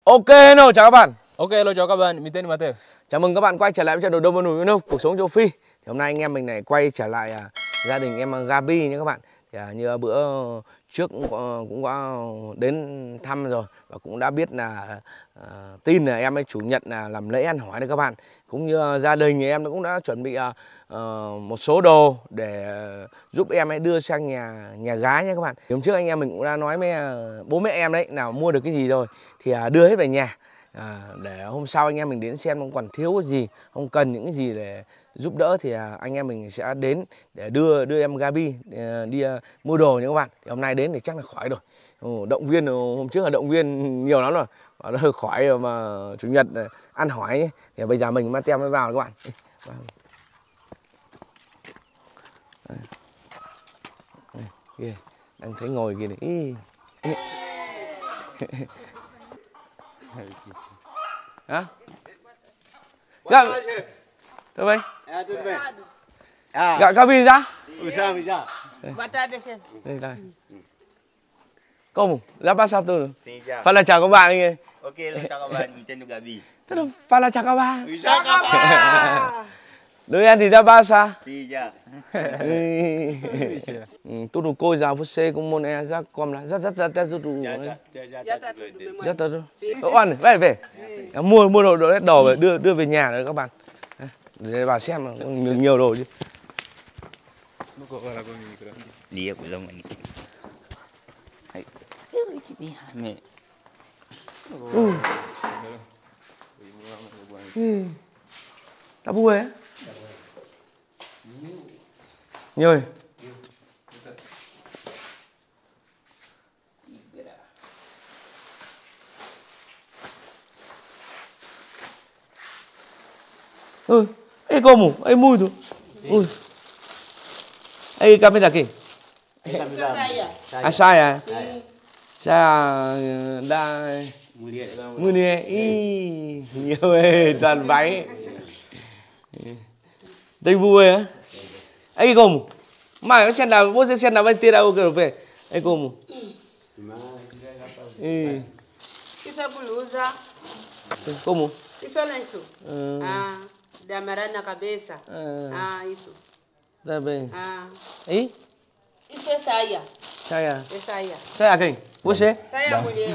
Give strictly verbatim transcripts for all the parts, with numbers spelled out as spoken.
Ok, hello, chào các bạn. Ok, hello chào các bạn, mình tên là Mateo. Chào mừng các bạn quay trở lại với channel Đông Văn Núi Nông, cuộc sống châu Phi. Thì hôm nay anh em mình này quay trở lại à, gia đình em Gabi nha các bạn. Thì à, như bữa trước cũng có, cũng có đến thăm rồi và cũng đã biết là à, tin là em ấy chủ nhật là làm lễ ăn hỏi đấy các bạn. Cũng như à, gia đình em cũng đã chuẩn bị à, à, một số đồ để à, giúp em ấy đưa sang nhà nhà gái nha các bạn. Thì hôm trước anh em mình cũng đã nói với à, bố mẹ em đấy nào mua được cái gì rồi thì à, đưa hết về nhà. À, để hôm sau anh em mình đến xem không còn thiếu cái gì, không cần những cái gì để giúp đỡ thì à, anh em mình sẽ đến để đưa đưa em Gabi à, đi à, mua đồ nha các bạn. Thì hôm nay đến thì chắc là khỏi rồi. Ồ, động viên hôm trước là động viên nhiều lắm rồi, bảo là khỏi rồi mà chủ nhật ăn hỏi ấy. Thì bây giờ mình Mateo mới vào các bạn. Đây, kia đang thấy ngồi kia này. Hả? Dạ. Tudo bem? É, tudo bem. Dạ, Gabi já? Usamos já. Boa tarde, senhor. Đây, đây. Como? Já passaram tudo? Sim, já. Fala chào các bạn đi. Ok, hello, chào các bạn, mình tên là Gabi. Thế là fala chào các bạn. Chào các bạn. Đôi em thì đã passa. Sim, já. Tudo coisa você como é já come lá. Já já já já tudo. Já, já, já, Já já, tá tudo tudo bem. bem, Rất mãe. tốt. Oan, về về. Mua mua đồ đồ đồ về đưa đưa về nhà rồi các bạn. Để vào xem là nhiều, nhiều đồ chứ. Dia của dòng này. Hay. Ui, chị đi hả mẹ. Ừ. Ừ. Tá bom é? Nhiều rồi. Ừ, e como? É muito. Ui. Aí, camisa aqui. Isso é saia. A saia. Sim. Saia da Mulher, Mulher. Ih, nhiều ê, toàn váy. Tem vui á? Aí como? Mas você anda, você anda vai tirar o que ver? Aí como? Ih, Isso é blusa. como? Isso é lenço. Ah. Ah, de amarrar na cabeça. Ah. Ah, isso. Tá bem. Ah. Ih, Isso é saia. saia. É saia. Saia quem? Você? Saia mulher.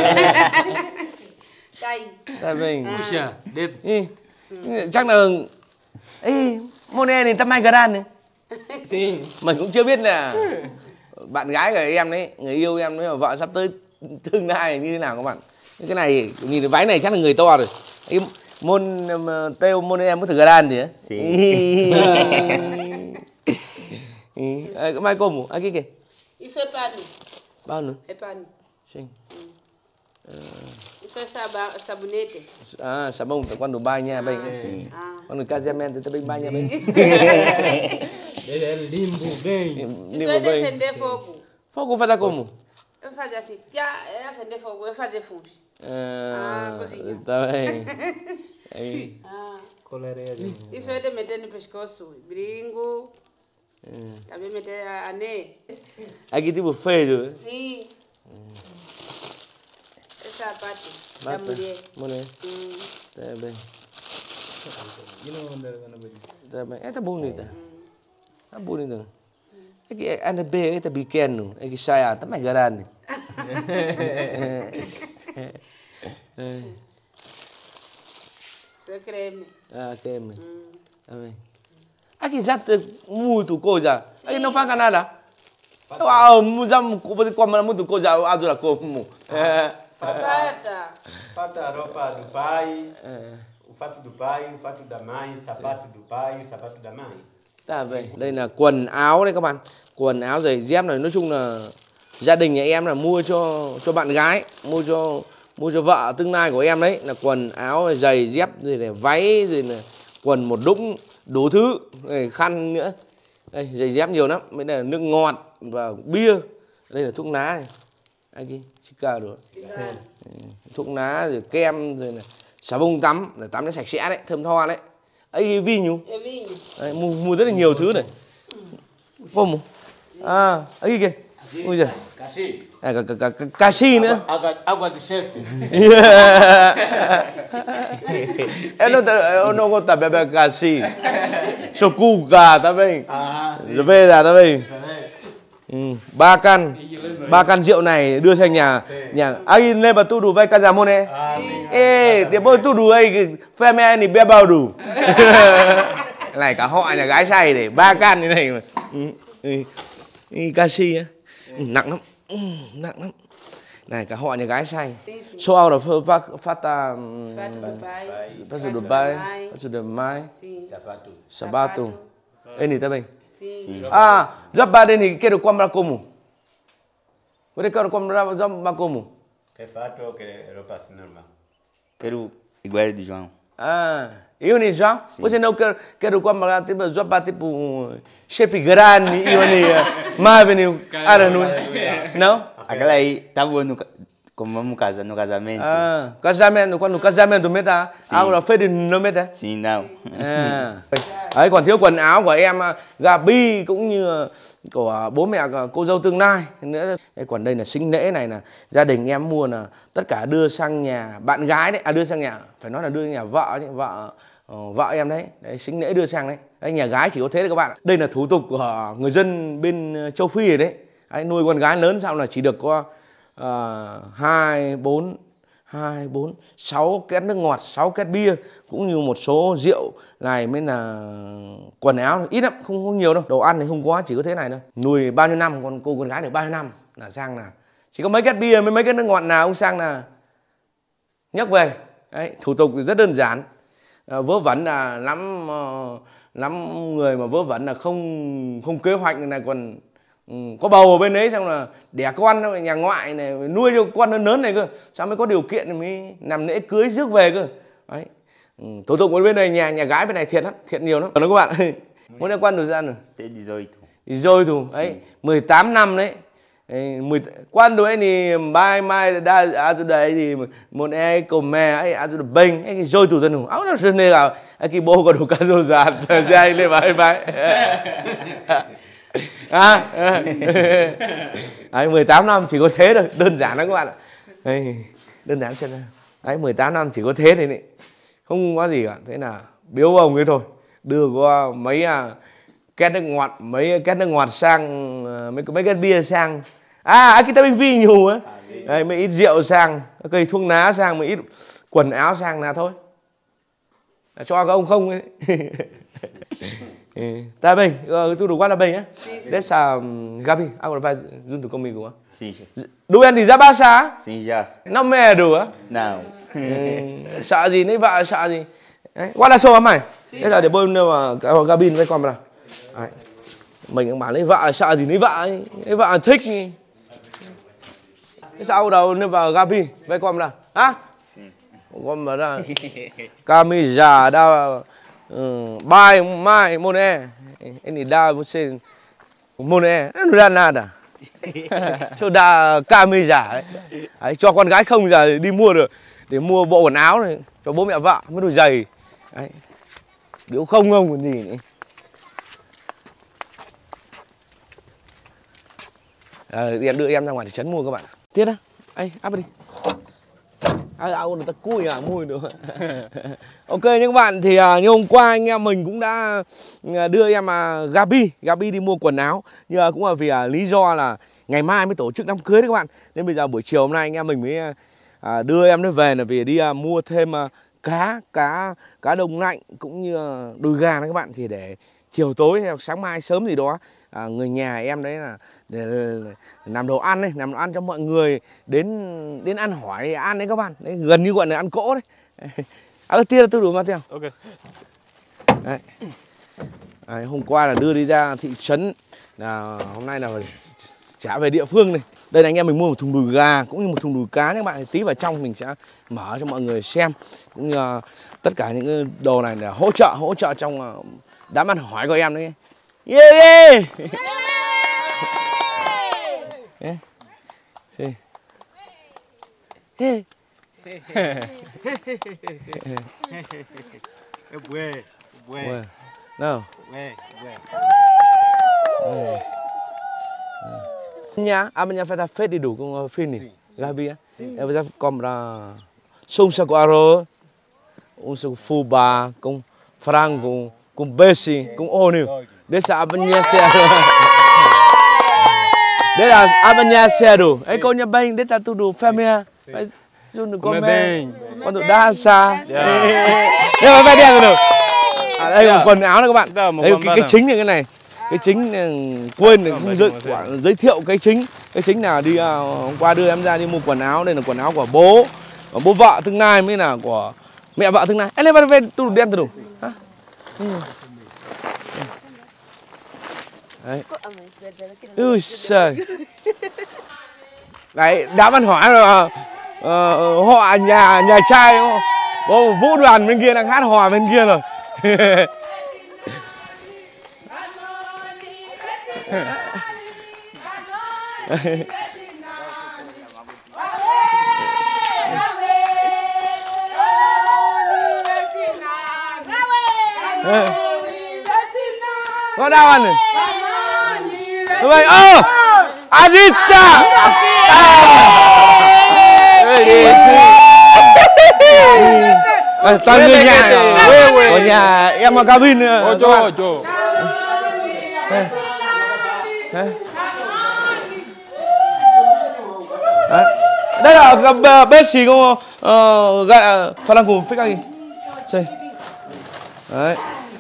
Tá aí. Tá bem. Puxa, đẹp. Ih, chắc là Ê, Mone này tắm hai grand này. Sim. Mình cũng chưa biết là bạn gái của em đấy, người yêu em đấy, vợ sắp tới tương lai như thế nào các bạn. Cái này nhìn cái váy này chắc là người to rồi. Cái môn têu môn em có thử grand thì á. Cái mai como? Aqui kìa. Isso é pano. Bao nữa? É pano. Sim. Isso é saba, sabonete. À, xà bông tại con Dubai nha bên. Ah. Con người Casamen từ bên Dubai nha bên. Ele é limpo, bem. Isso é de acender fogo. Fogo faz como? Eu fazia assim, tia, é acender fogo, eu fazia fumos. Ah, cozinha. tá bem. Aí. Ah. Coleria. Isso é de meter no pescoço, brinco, também meter anel. Aqui tipo feio. Sim. Essa é a parte da Bata. mulher. Mulher. Hum. Tá bem. Gino anda na bali. Tá bem. É tá bonita. Tá bonita. É que ana B é tá pequeno. É que sai tá mais grande. Isso é creme. Ah, creme. Hum. Tá bem. Aqui já tem muito coisa. Aqui não faz nada. Uau, já como muito coisa, azul como. É. Pata. Fato a roupa do pai, o fato do pai, o fato da mãe, o sapato do pai, o sapato da mãe. Tá vậy. Đây là quần áo đây các bạn. Quần áo giày dép này nói chung là gia đình nhà em là mua cho cho bạn gái, mua cho mua cho vợ tương lai của em đấy, là quần áo giày dép rồi này, váy rồi này, quần một đũng đủ thứ, này, khăn nữa. Đây giày dép nhiều lắm, đây là nước ngọt và bia. Đây là thuốc lá này. Aqui, chica rồi. Thuốc lá rồi kem rồi này, xà bông tắm để tắm nó sạch sẽ đấy, thơm tho đấy. Ấy vinho. É vinho. Đấy, mua, mua rất là nhiều thứ này. Como? À, ấy kìa. Ui giời. À, cả, cả, cả, cà si nữa. Água, água do chefe. Em nó ta nó có tập bè cà si. Sô cu gà ta bên. Rồi về là ta bên. Ừ, ba căn ba căn rượu này đưa sang nhà nhà ai lên mà tu đủ vay căn nhà môn này ê để bôi tu đủ ấy phe mẹ thì bé bao đủ này cả họ nhà gái say để ba căn như này mà ừ, ừ, ừ, canxi á ừ, nặng lắm ừ, nặng lắm này cả họ nhà gái say show out of phát phát ta phát từ Dubai phát từ Dubai Sapato. Sabato ê này ta bên ah, já badeni quero comprar como? Você quer comprar já como? Quer fato ou quer roupa assim normal? Quero igual de João. Ah, eu nem já. Você não quer quero comprar tipo roupa tipo chefe grande e oni Marvin era não? Não? Aquela aí tava no como vamos casar no casamento. Ah, casamento quando casamento meta, agora foi de no meta. Sim, não. À. Đấy, còn thiếu quần áo của em Gabi cũng như của bố mẹ cô dâu tương lai nữa. Đây, còn đây là sinh lễ này là gia đình em mua là tất cả đưa sang nhà bạn gái đấy, à đưa sang nhà phải nói là đưa nhà vợ vợ vợ em đấy. Đấy sinh lễ đưa sang đấy. Đấy, nhà gái chỉ có thế đấy các bạn. Đây là thủ tục của người dân bên châu Phi rồi đấy. Đấy, nuôi con gái lớn xong là chỉ được có hai bốn hai bốn sáu két nước ngọt, sáu két bia cũng như một số rượu này mới là quần áo ít lắm, không, không nhiều đâu. Đồ ăn thì không có, chỉ có thế này thôi. Nuôi bao nhiêu năm con cô con gái được bao nhiêu năm là sang là chỉ có mấy két bia với mấy két nước ngọt nào ông sang là nhấc về. Đấy, thủ tục rất đơn giản. À, vớ vẩn là lắm lắm người mà vớ vẩn là không không kế hoạch này còn ừ, có bầu ở bên đấy xong là đẻ con nhà ngoại này nuôi cho con lớn lớn này cơ, sao mới có điều kiện thì mới làm lễ cưới rước về cơ. Đấy. Ừ, thủ tục ở bên này nhà nhà gái bên này thiệt lắm, thiệt nhiều lắm. Đó các bạn. Muốn đã quan thời gian rồi. Tem dezoito. dezoito ấy, mười tám năm đấy. mười quando ele vai mais da ajuda ele một ai cùng mẹ ấy ajuda bem ấy rồi tụi dân áo nó sơn này là cái bố có đủ cá rô giạt dây lên vai vai à ấy mười tám năm chỉ có thế thôi, đơn giản đó các bạn ạ. Đấy, đơn giản xem nào. Đấy mười tám năm chỉ có thế thôi này, không có gì cả. Thế là biếu ông ấy thôi, đưa qua mấy à két nước ngọt, mấy két nước ngọt sang, mấy mấy két bia sang. À, cái bên vi nhiều á. Đấy, mấy ít rượu sang, cây thuốc lá sang, mấy ít quần áo sang là thôi. Là cho các ông không ấy. Tá bem, tudo igual bem, né? Dessa Gabi, agora vai junto comigo, á. Sim. Doente já basta? Sim, já. Não medo, á? Não. Sợ gì lấy vợ sợ gì? Đấy, qua là số mày. Thế là để bôi mà Gabi với con vào. Đấy. Mình cũng bảo lấy vợ sợ gì lấy vợ ấy, lấy vợ thích. Sau đầu nên vào Gabi với con là hả? Con bảo là camisa da bai mai mone ini da você mone nó ra nada cho da camisa ấy cho con gái không giờ đi mua được để mua bộ quần áo này cho bố mẹ vợ mới đôi giày đấy biếu không không còn gì nữa. À, em đưa em ra ngoài thị trấn mua các bạn. Tiết á, ấy áp đi. À, áo người ta cùi à, mùi nữa. Ok nhé các bạn, thì uh, như hôm qua anh em mình cũng đã đưa em uh, Gabi, Gabi đi mua quần áo. Nhưng uh, cũng là vì uh, lý do là ngày mai mới tổ chức đám cưới đấy các bạn. Nên bây giờ buổi chiều hôm nay anh em mình mới uh, đưa em nó về là vì đi uh, mua thêm uh, cá, cá, cá đông lạnh cũng như uh, đùi gà đấy các bạn. Thì để chiều tối hay sáng mai sớm gì đó à, người nhà em đấy là để làm đồ ăn đấy, làm đồ ăn cho mọi người đến đến ăn hỏi ăn đấy các bạn. Đấy, gần như gọi là ăn cỗ đấy. À, tia tôi đủ mà theo. Ok. Đấy. Đấy, hôm qua là đưa đi ra thị trấn, là hôm nay là trả về địa phương này. Đây là anh em mình mua một thùng đùi gà cũng như một thùng đùi cá các bạn. Tí vào trong mình sẽ mở cho mọi người xem cũng như uh, tất cả những cái đồ này là hỗ trợ hỗ trợ trong uh, đám ăn hỏi của em đấy. Yeah, yeah. Yeah. See. Hey. Bué, bué. No. Bué, bué. Nha, abanya feta fedido com fini. Gabi, eu vou comprar um saco arroz, um saco fubá com frango, com beice, com óleo. Dessa abanya cedo. Đây là abanya cedo. Ấy con nhà bánh, đây là tudo família. Jun con bánh, con tụi đa xa. Đây là phải đen rồi. À, đây là quần áo này các bạn. Đây cái cái chính là cái này. Cái chính quên không giới, giới thiệu cái chính. Cái chính là đi hôm qua đưa em ra đi mua quần áo. Đây là quần áo của bố, của bố vợ tương lai mới là của mẹ vợ tương lai. Em lên về tụi đen tụi đủ. Đấy. Ui trời. Đấy, đã văn hỏi rồi. Ờ, họ nhà nhà trai có vũ đoàn bên kia đang hát hò bên kia rồi. Có đau ăn này. Vậy ơ Azita. Toàn người nhà của nhà em ở cabin. Ocho, ocho. Đây là bê xì của Phan Đăng Cùng Phích Anh. Đấy.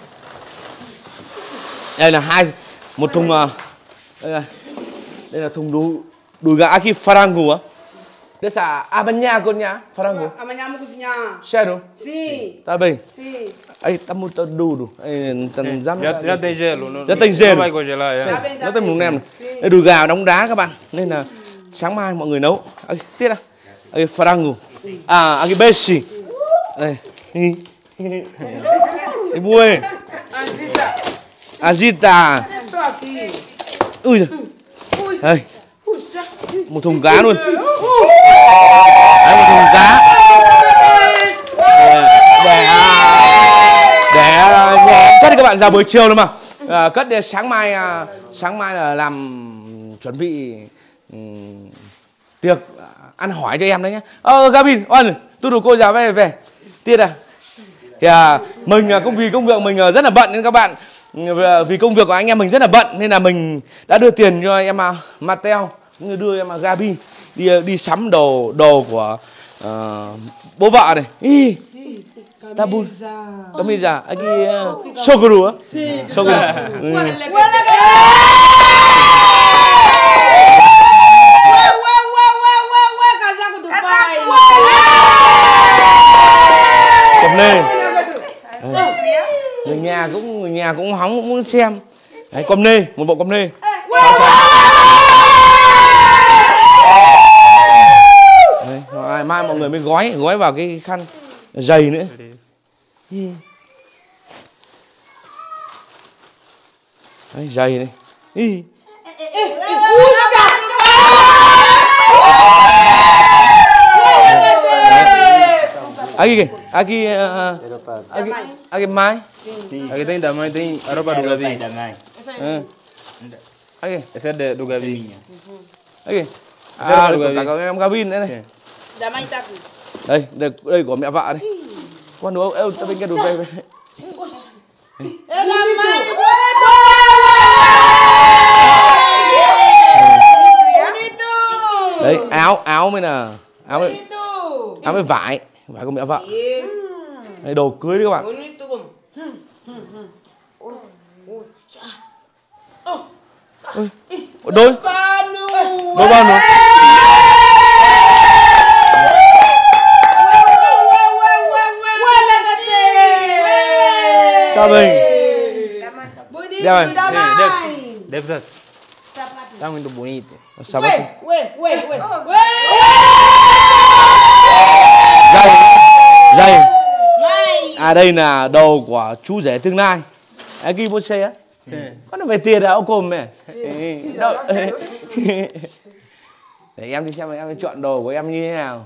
Đây là hai một thùng đây là đây là thùng đùi đùi gà aqui frango á. Đây là abanya con nhá, frango. Amanhã vamos cozinhar. Sério? Sim. Tá bem. Sim. Aí tá muito duro. Aí tá dám. Já, já tem gelo. Não, Já tem gelo. Não vai congelar. É. Nó tem mùng nem này. Đây đùi gà đóng đá các bạn. Nên là sáng mai mọi người nấu. À, tiếp nào. Aí frango. À, aqui beixe. Đây. Đi mua. Azita. Ui giời. Đây. Một thùng cá luôn. Đấy, một thùng cá. Để để cất các bạn ra buổi chiều nữa mà. À, cất để sáng mai sáng mai là làm chuẩn bị um, tiệc ăn hỏi cho em đấy nhá. Ờ Gabin, oan, tôi đủ cô già về về. Tiết à. Thì à, mình cũng vì công việc mình rất là bận nên các bạn, vì công việc của anh em mình rất là bận nên là mình đã đưa tiền cho em à, Mateo, cũng như đưa em à, Gabi đi đi sắm đồ đồ của uh, bố vợ này. Ý, tabun, camisa, aqui sogro á, sogro. Cầm lên. Người nhà cũng người nhà cũng hóng cũng muốn xem. Đấy, com nê, một bộ com nê. Đấy, mai mọi người mới gói gói vào cái khăn dày nữa. Đấy, dày này. Ý. Aqui, aqui, uh, aqui, aqui mais. Aqui tem também, tem a roupa do Gabi. Uh. Aqui. Essa é de, do Gabi. Aqui. À, của cả các em Gavin đấy này. Đây, đây, đây của mẹ vợ đây. Con đứa em ta bên kia đùi về về. Đấy, áo áo mới là áo mới, áo mới vải. Phải của mẹ vợ. Đây đồ cưới đấy các bạn. Ôi, đôi. Đôi bao nữa. Chào mình. Đẹp rồi. Đẹp thật. Tá muito bonito. Sapato. Ué, ué, ué. Dây. Dây. À đây là đồ của chú rể tương lai. À ghi bố xe á. Con nó về tiền à, ông cồm mẹ. Để em đi xem em chọn đồ của em như thế nào.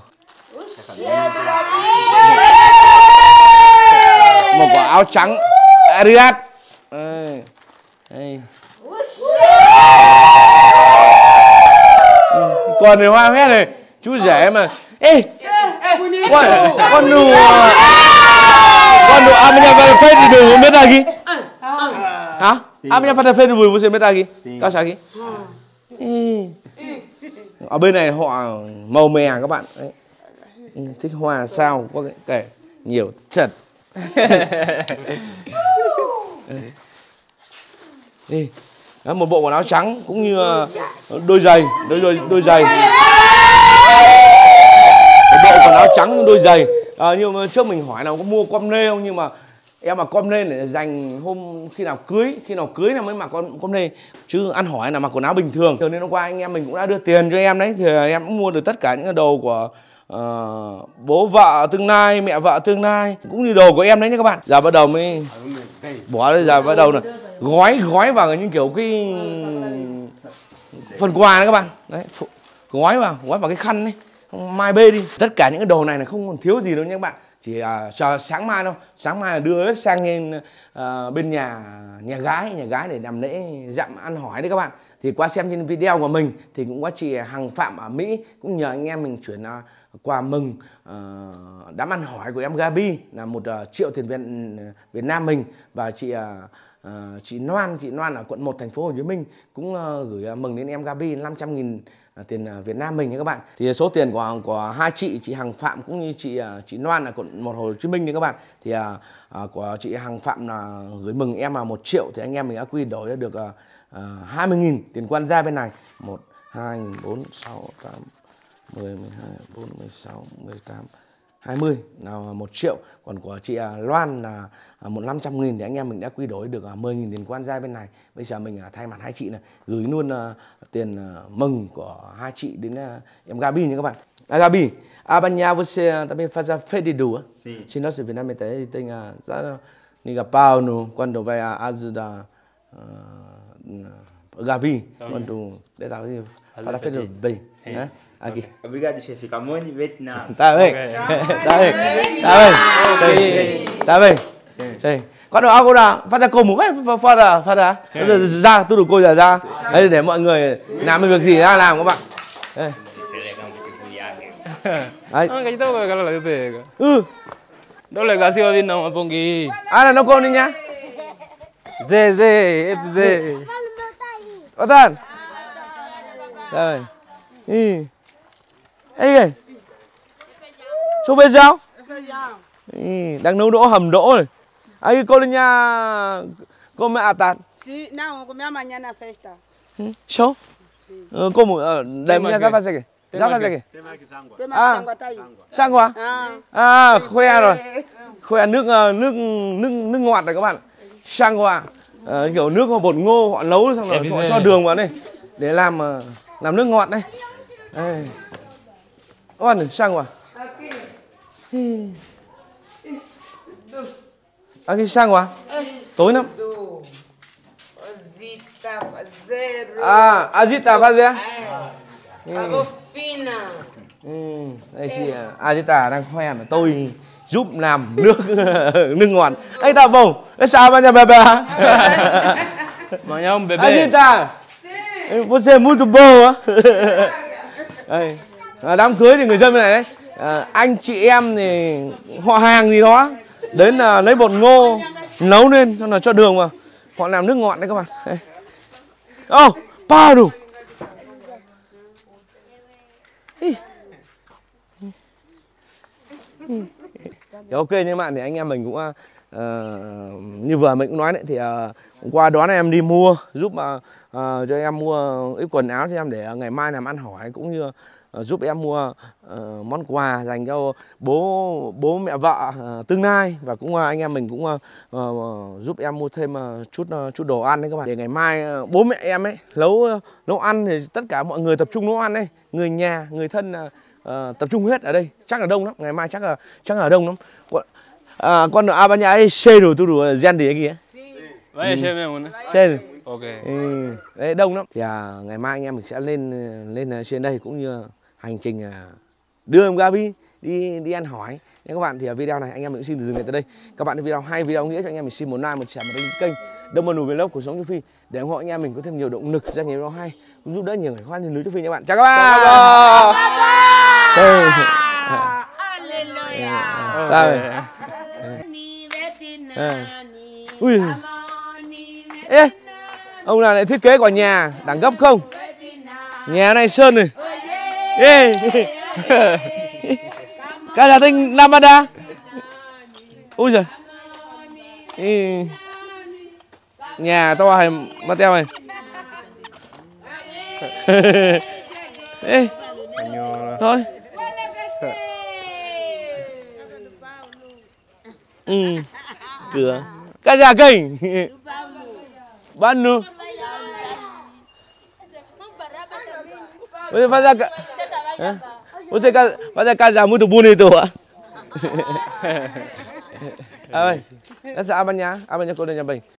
Một quả áo trắng Ariat. Đây. quần này hoa hết này. Chú rể mà. Ê, con con đùa. Con đùa amanya pada fade dulu meta lagi. Hả? Amanya pada fade dulu musim meta lagi. Kau lagi. Ở bên này họ màu mè các bạn. Đấy. Thích hoa sao có cái kể nhiều chật. Đi. Đó, một bộ quần áo trắng cũng như đôi giày, đôi đôi đôi giày. Một bộ quần áo trắng đôi giày. À, nhưng mà trước mình hỏi là có mua com nê không, nhưng mà em mà com nê để dành hôm khi nào cưới, khi nào cưới là mới mặc con com nê, chứ ăn hỏi là mặc quần áo bình thường. Cho nên hôm qua anh em mình cũng đã đưa tiền cho em đấy, thì em cũng mua được tất cả những cái đồ của uh, bố vợ tương lai, mẹ vợ tương lai, cũng như đồ của em đấy nhé các bạn. Giờ bắt đầu mới bỏ ra, giờ bắt đầu là gói gói vào những kiểu cái phần quà đấy các bạn. Đấy, gói vào, gói vào cái khăn đấy. Mai bê đi. Tất cả những cái đồ này là không còn thiếu gì đâu nhé các bạn. Chỉ à, chờ sáng mai đâu. Sáng mai là đưa hết sang bên, à, bên nhà nhà gái Nhà gái để làm lễ dặm ăn hỏi đấy các bạn. Thì qua xem trên video của mình thì cũng có chị Hằng Phạm ở Mỹ cũng nhờ anh em mình chuyển à, quà mừng à, đám ăn hỏi của em Gabi là một à, triệu tiền Việt, Việt Nam mình. Và chị à, à, chị Loan Chị Loan ở quận một thành phố Hồ Chí Minh cũng à, gửi à, mừng đến em Gabi năm trăm nghìn À, tiền à, Việt Nam mình nha các bạn. Thì số tiền của của hai chị chị Hằng Phạm cũng như chị à, chị Loan là quận một Hồ Chí Minh nha các bạn. Thì à, à, của chị Hằng Phạm là gửi mừng em là một triệu, thì anh em mình đã quy đổi ra được à, à, hai mươi nghìn tiền quan gia bên này. Một, hai, bốn, sáu, tám, mười, mười hai, bốn, mười sáu, mười tám, hai mươi là một triệu. Còn của chị à, Loan là à, một năm trăm nghìn, thì anh em mình đã quy đổi được à, mười nghìn tiền quan gia bên này. Bây giờ mình à, thay mặt hai chị này gửi luôn à, tiền à, mừng của hai chị đến à, em Gabi nha các bạn. Ah, Gabi, amanhã você também faz a fedidua. Se nós Vietnam tem a Niga Paulo quando vai ajudar uh, Gabi quando dessa vez para fazer bem, né? Aqui. Obrigado, chefe. Camões, Vietnam. Tá bem. Tá bem. Tá bem. Tá bem. Đây. Con đồ agora phát ra cùng một cái phát ra phát ra ra tôi đủ cô giờ ra đây để mọi người làm việc gì ra làm các bạn. Đây. Đấy. Ah, kita kok kalau lagi tega. Ừ. Đâu lại kasih wabin nama pongi. Ai là nó con đi nhá. Z Z F Z. Có tên. Đây. Ừ. Ê kìa. Số về sao? Ừ. Đang nấu đỗ hầm đỗ này. Aí cô nha come à tạt. Si, não, comer amanhã na festa. Show. Ờ, cô một đây mình ra phát kìa. Ra phát kìa. Tem mais sangue tá aí. Sang quá. À, khoe rồi. Khoe nước nước nước nước ngọt này các bạn. Sang quá. À, kiểu nước bột ngô họ nấu xong rồi họ cho đường vào đây để làm làm nước ngọt đây. Đây. Oan sang quá. À, cái sang quá. Tối lắm. À, Agita fazer. Fina. Ừ, đây chị Agita đang khoe là tôi giúp làm nước nước ngọt. Anh ta bông, nó sao mà nhà bebe? Mà nhau bebe. Agita. Você muito boa. Đây, đám cưới thì người dân bên này đấy. À, anh chị em thì họ hàng gì đó đến là lấy bột ngô nấu lên xong là cho đường vào, họ làm nước ngọt đấy các bạn. Ô, oh, pa đủ. Ok nha các bạn, thì anh em mình cũng uh, như vừa mình cũng nói đấy, thì uh, hôm qua đón em đi mua giúp uh, uh, cho em mua ít quần áo cho em để ngày mai làm ăn hỏi, cũng như uh, giúp em mua uh, món quà dành cho bố bố mẹ vợ uh, tương lai, và cũng uh, anh em mình cũng uh, uh, giúp em mua thêm uh, chút uh, chút đồ ăn đấy các bạn, để ngày mai uh, bố mẹ em ấy nấu uh, nấu ăn thì tất cả mọi người tập trung nấu ăn đấy, người nhà người thân uh, Uh, tập trung hết ở đây, chắc là đông lắm, ngày mai chắc là chắc là đông lắm. À, con ở Abanya ấy xe rồi tôi đủ gen gì kìa. Vậy xe mẹ muốn. Xe. Ok. Ừ, đấy đông lắm. Thì à, ngày mai anh em mình sẽ lên lên trên đây cũng như hành trình à, đưa em Gabi, đi đi ăn hỏi nha các bạn. Thì ở video này anh em mình cũng xin dừng lại tới đây. Các bạn thấy video hay, video nghĩa cho anh em mình xin một like, một share, một đăng ký kênh Domono Vlog Cuộc Sống Châu Phi để ủng hộ anh em mình có thêm nhiều động lực ra nhiều video hay, cũng giúp đỡ nhiều người khó khăn trên núi Châu Phi nha các bạn. Chào các bạn. Sao rồi? Ui. Ê, ông là lại thiết kế của nhà đẳng cấp không? Nhà này sơn này. Ê. Cái là tên Namada. Ui giời. Ê. Nhà to hay Mateo này. Ê. Thôi. Ừ. Cửa. Cái nhà kênh. Ban nu. Você faz a Você faz a casa muito bonito. Ah, ơi. Nó sẽ Abanha, Abanha cô đây nhà mình.